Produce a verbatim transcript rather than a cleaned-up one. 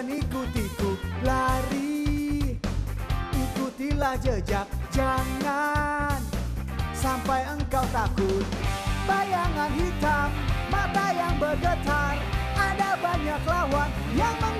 dan ikutiku lari. Ikutilah jejak, jangan sampai engkau takut. Bayangan hitam, mata yang bergetar, ada banyak lawan yang